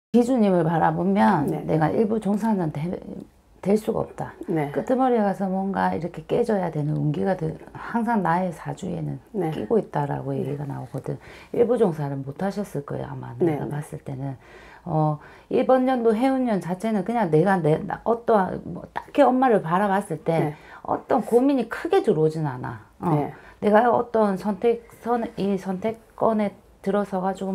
기주님을 바라보면 네. 내가 일부 종사는 될 수가 없다. 네. 끄트머리에 가서 뭔가 이렇게 깨져야 되는 운기가 항상 나의 사주에는 네. 끼고 있다라고 얘기가 나오거든. 일부 종사는 못 하셨을 거예요, 아마. 네. 내가 봤을 때는. 이번 연도 해운년 자체는 그냥 내가 어떠한, 딱히 엄마를 바라봤을 때 네. 어떤 고민이 크게 들어오진 않아. 네. 내가 어떤 이 선택권에 들어서가지고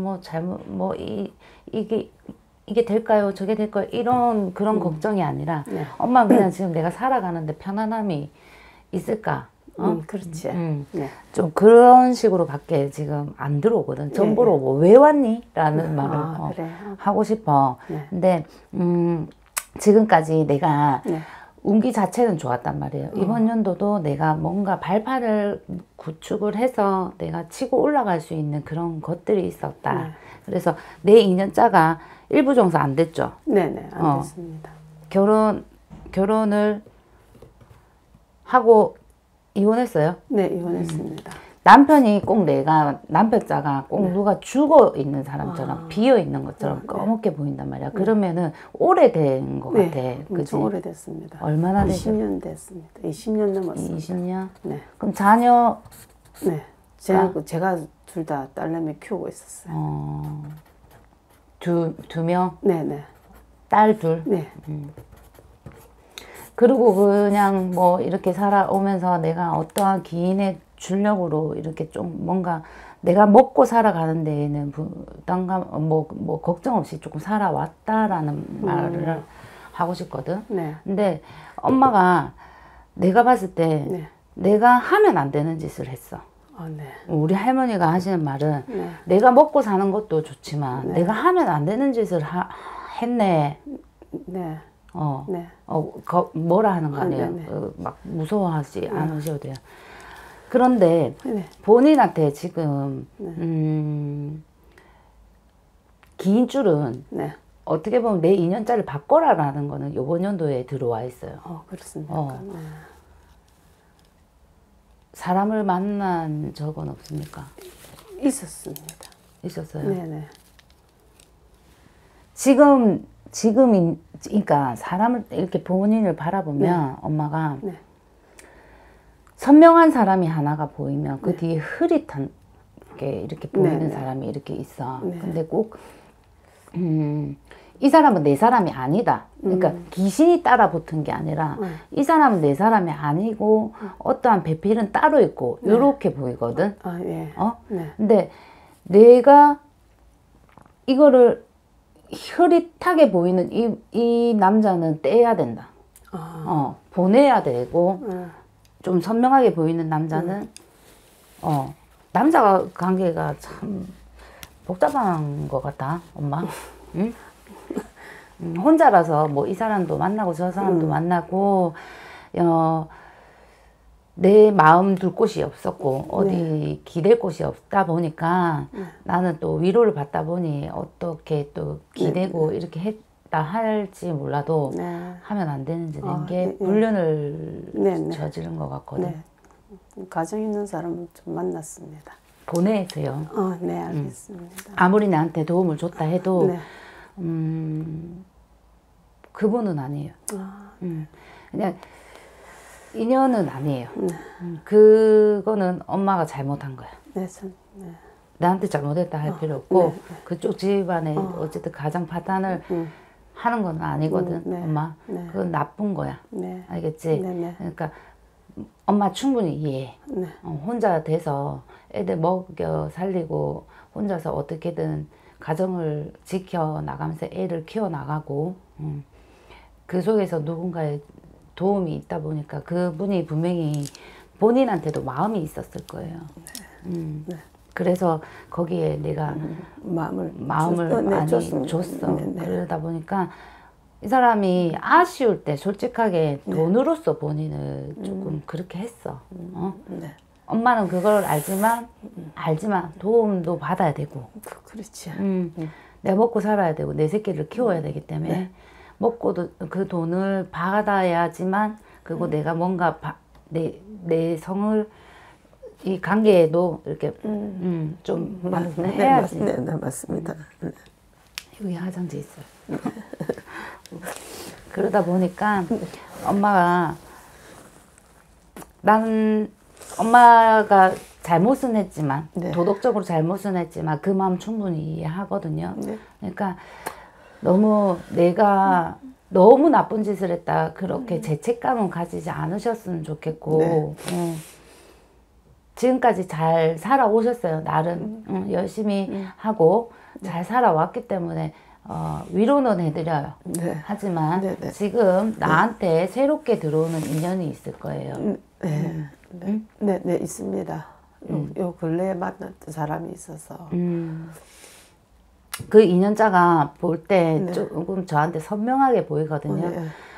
이게 될까요? 저게 될까요? 그런 걱정이 아니라, 네. 엄마 그냥 지금 내가 살아가는데 편안함이 있을까? 그렇지. 네. 좀 그런 식으로 밖에 지금 안 들어오거든. 정보로 뭐 왜 왔니? 라는 말을 그래. 하고 싶어. 네. 근데, 지금까지 내가 네. 운기 자체는 좋았단 말이에요. 이번 연도도 내가 뭔가 발판을 구축을 해서 내가 치고 올라갈 수 있는 그런 것들이 있었다. 네. 그래서 내 인연자가 일부 종사 안 됐죠. 네네, 안 됐습니다. 결혼을 하고 이혼했어요. 네, 이혼했습니다. 남편이 꼭 남편자가 꼭 누가 죽어 있는 사람처럼 비어 있는 것처럼 꺼멓게 보인단 말이야. 그러면은 오래된 것 같아. 그치? 엄청 오래됐습니다. 얼마나 되죠? 20년 됐습니다. 20년 넘었습니다. 20년? 네. 그럼 자녀? 네. 제가 둘 다 딸내미 키우고 있었어요. 두 명? 네네. 딸 둘? 네. 그리고 그냥 뭐 이렇게 살아오면서 내가 어떠한 기인의 준력으로 이렇게 좀 뭔가 내가 먹고 살아가는 데에는 부담감, 걱정 없이 조금 살아왔다라는 말을 하고 싶거든. 네. 근데 엄마가 내가 봤을 때 네. 내가 하면 안 되는 짓을 했어. 네. 우리 할머니가 하시는 말은 네. 내가 먹고 사는 것도 좋지만 네. 내가 하면 안 되는 짓을 했네. 네. 네. 뭐라 하는 거 아니에요. 네. 막 무서워하지 않으셔도 돼요. 그런데 네. 본인한테 지금 긴 줄은 네. 어떻게 보면 내 인연자를 바꿔라라는 거는 이번 연도에 들어와 있어요. 그렇습니까? 네. 사람을 만난 적은 없습니까? 있었습니다. 있었어요. 네네. 그러니까 사람을 이렇게 본인을 바라보면 엄마가 네. 선명한 사람이 하나가 보이면 그 네. 뒤에 흐릿한 게 이렇게 보이는 네. 사람이 이렇게 있어. 네. 근데 꼭 이 사람은 내 사람이 아니다. 그러니까 귀신이 따라 붙은 게 아니라 이 사람은 내 사람이 아니고 어떠한 배필은 따로 있고 이렇게 보이거든. 예. 네. 근데 내가 이거를 흐릿하게 보이는 이 남자는 떼야 된다. 보내야 되고 좀 선명하게 보이는 남자는 남자 관계가 참 복잡한 것 같다, 엄마. 응? 혼자라서 뭐 이 사람도 만나고 저 사람도 만나고 내 마음 둘 곳이 없었고 어디 기댈 곳이 없다 보니까 나는 또 위로를 받다 보니 어떻게 또 기대고 이렇게 했다 할지 몰라도 하면 안 되는 짓인 게 불륜을 저지른 것 같거든. 가정 있는 사람을 좀 만났습니다. 보내세요. 네, 알겠습니다. 아무리 나한테 도움을 줬다 해도 네. 그분은 아니에요. 그냥 인연은 아니에요. 그거는 엄마가 잘못한 거야. 네. 나한테 잘못했다 할 필요 없고 그쪽 집안에 어쨌든 가정 파탄을 하는 건 아니거든, 엄마. 그건 나쁜 거야. 알겠지? 그러니까 엄마 충분히 이해해. 혼자 돼서 애들 먹여 살리고 혼자서 어떻게든 가정을 지켜 나가면서 애를 키워 나가고 그 속에서 누군가의 도움이 있다 보니까 그분이 분명히 본인한테도 마음이 있었을 거예요. 그래서 거기에 내가 마음을 많이 줬어. 그러다 보니까 이 사람이 아쉬울 때 솔직하게 돈으로서 본인을 조금 그렇게 했어. 엄마는 그걸 알지만 도움도 받아야 되고. 그렇지. 내가 먹고 살아야 되고 내 새끼를 키워야 되기 때문에 먹고도 그 돈을 받아야지만 그리고 내가 뭔가 내 성을 이 관계에도 이렇게 좀 해야지. 네, 맞습니다. 여기 화장지 있어요. 그러다 보니까 엄마가 나는 엄마가 잘못은 했지만 네. 도덕적으로 잘못은 했지만 그 마음 충분히 이해하거든요. 네. 그러니까 너무 내가 너무 나쁜 짓을 했다 그렇게 죄책감은 가지지 않으셨으면 좋겠고 네. 지금까지 잘 살아오셨어요. 나름 열심히 하고 잘 살아왔기 때문에 위로는 해드려요. 네. 하지만 네. 지금 나한테 새롭게 들어오는 인연이 있을 거예요. 네, 있습니다. 요 근래에 만났던 사람이 있어서. 그 인연자가 볼 때 조금 저한테 선명하게 보이거든요.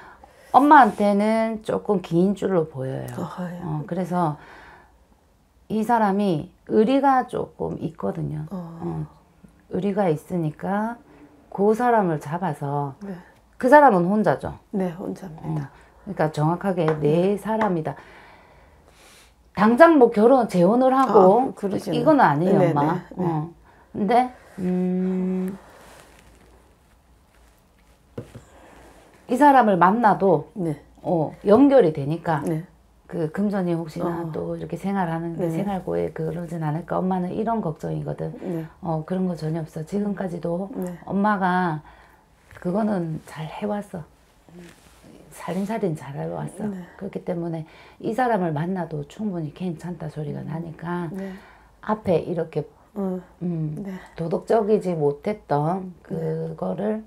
엄마한테는 조금 긴 줄로 보여요. 그래서 이 사람이 의리가 조금 있거든요. 의리가 있으니까 그 사람을 잡아서 그 사람은 혼자죠. 네, 혼자입니다. 그러니까 정확하게 내 사람이다. 당장 뭐 결혼 재혼을 하고 이건 아니에요, 엄마. 근데 이 사람을 만나도 연결이 되니까 그 금전이 혹시나 또 이렇게 생활하는데 생활고에 그러진 않을까. 엄마는 이런 걱정이거든. 그런 거 전혀 없어. 지금까지도 엄마가 그거는 잘 해왔어. 살림살이는 잘 해왔어. 그렇기 때문에 이 사람을 만나도 충분히 괜찮다 소리가 나니까 앞에 이렇게 도덕적이지 못했던 그거를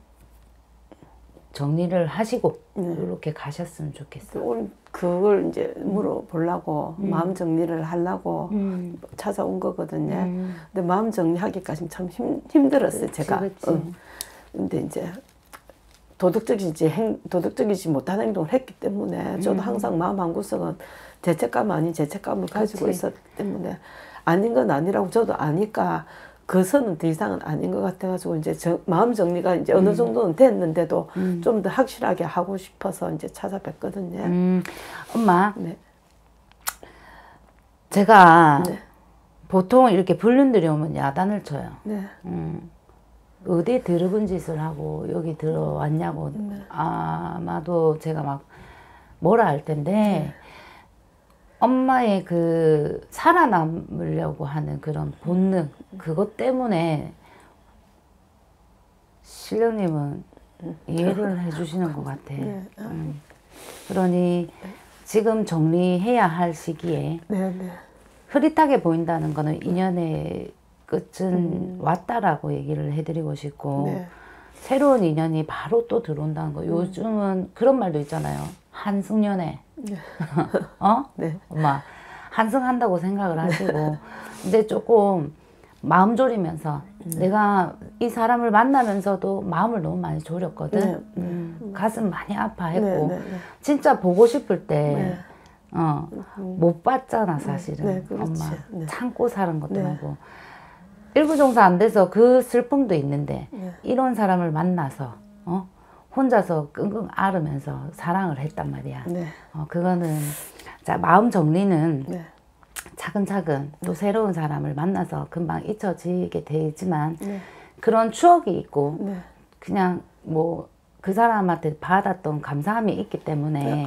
정리를 하시고 이렇게 가셨으면 좋겠어. 그걸 이제 물어보려고 마음 정리를 하려고 찾아온 거거든요. 근데 마음 정리하기까지 참 힘들었어요. 제가. 근데 이제 도덕적이지 못한 행동을 했기 때문에 저도 항상 마음 한구석은 죄책감 아닌 죄책감을 가지고 있었기 때문에 아닌 건 아니라고 저도 아니까 그 선은 더 이상은 아닌 것 같아가지고 이제 마음 정리가 이제 어느 정도는 됐는데도 좀 더 확실하게 하고 싶어서 이제 찾아뵀거든요. 엄마, 제가 보통 이렇게 불륜들이 오면 야단을 쳐요. 어디에 더러운 짓을 하고 여기 들어왔냐고 아마도 제가 막 뭐라 할 텐데 엄마의 그 살아남으려고 하는 그런 본능 그것 때문에 신령님은 이해를 해주시는 것 같아. 그러니 지금 정리해야 할 시기에 흐릿하게 보인다는 거는 인연의 끝은 왔다라고 얘기를 해드리고 싶고 새로운 인연이 바로 또 들어온다는 거. 요즘은 그런 말도 있잖아요. 한승연애. 엄마 한승한다고 생각을 하시고 근데 조금 마음 졸이면서 내가 이 사람을 만나면서도 마음을 너무 많이 졸였거든. 가슴 많이 아파했고 진짜 보고 싶을 때 못 봤잖아 사실은. 엄마 참고 사는 것도 하고 일구종사 안 돼서 그 슬픔도 있는데 이런 사람을 만나서 혼자서 끙끙 앓으면서 사랑을 했단 말이야. 그거는 자 마음 정리는 차근차근 또 새로운 사람을 만나서 금방 잊혀지게 되지만 그런 추억이 있고 그냥 뭐 그 사람한테 받았던 감사함이 있기 때문에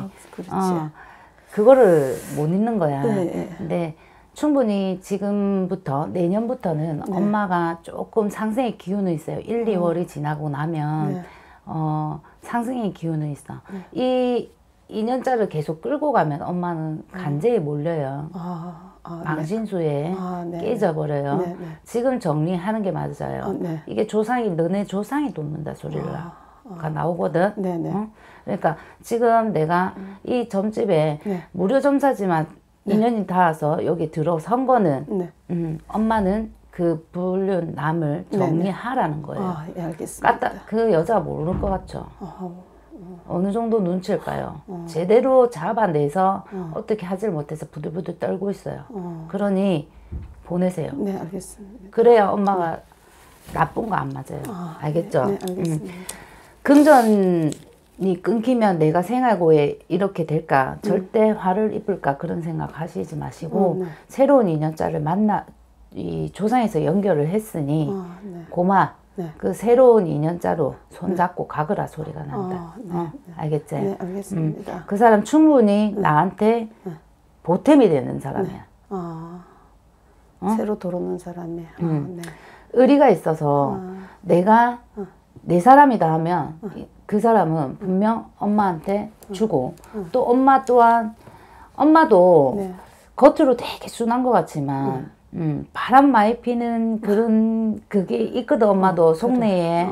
그거를 못 잊는 거야. 근데 충분히 지금부터 내년부터는 엄마가 조금 상승의 기운이 있어요. 1, 2월이 지나고 나면 상승의 기운은 있어. 이 2년짜리를 계속 끌고 가면 엄마는 간제에 몰려요. 망신수에 깨져버려요. 지금 정리하는 게 맞아요. 이게 조상이 너네 조상이 돕는다 소리가 나오거든. 그러니까 지금 내가 이 점집에 무료 점사지만 2년이 닿아서 여기 들어선 거는 엄마는 그 불륜남을 정리하라는 거예요. 알겠습니다. 그 여자 모를 것 같죠? 어느 정도 눈치일까요? 제대로 잡아내서 어떻게 하질 못해서 부들부들 떨고 있어요. 그러니 보내세요. 네, 알겠습니다. 그래야 엄마가 나쁜 거 안 맞아요. 알겠죠? 네, 알겠습니다. 금전이 끊기면 내가 생활고에 이렇게 될까? 절대 화를 입을까? 그런 생각 하시지 마시고 새로운 인연자를 만나 이 조상에서 연결을 했으니 고마 그 새로운 인연자로 손잡고 가거라 소리가 난다. 알겠지? 네, 알겠습니다. 그 사람 충분히 나한테 보탬이 되는 사람이야. 새로 들어오는 사람이야. 네. 의리가 있어서 내가 내 사람이다 하면 그 사람은 분명 엄마한테 주고 또 엄마 또한 엄마도 겉으로 되게 순한 것 같지만 바람 많이 피는 그런 그게 있거든. 엄마도 속내에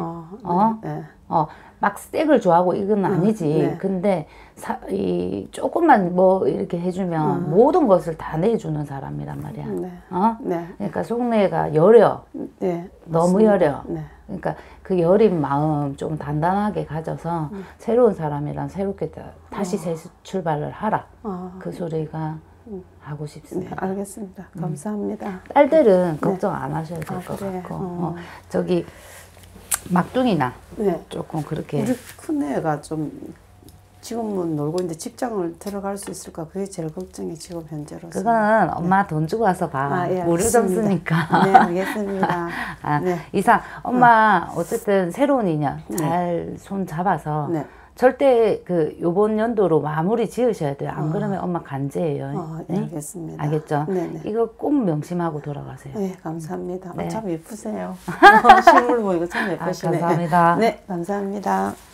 막 색을 좋아하고 이건 아니지. 근데 이 조금만 뭐 이렇게 해주면 모든 것을 다 내주는 사람이란 말이야. 그러니까 속내가 여려. 너무 여려. 그러니까 그 여린 마음 좀 단단하게 가져서 새로운 사람이랑 새롭게 다시 새 출발을 하라. 그 소리가 하고 싶습니다. 네, 알겠습니다. 감사합니다. 딸들은 걱정 안 하셔도 될 것 같고 저기 막둥이나 조금 그렇게 우리 큰애가 좀 지금은 놀고 있는데 직장을 들어갈 수 있을까? 그게 제일 걱정이 지금 현재로서. 그거는 엄마 돈 주고 와서 봐. 무료 점수니까. 네, 알겠습니다. 이상 엄마 어쨌든 새로운 인연 잘 손 잡아서 절대 그 요번 연도로 마무리 지으셔야 돼요. 안 그러면 엄마 간제예요. 네, 알겠습니다. 알겠죠? 이거 꼭 명심하고 돌아가세요. 네, 감사합니다. 참 예쁘세요. 실물 보이고 참 예쁘시네. 감사합니다. 네, 감사합니다.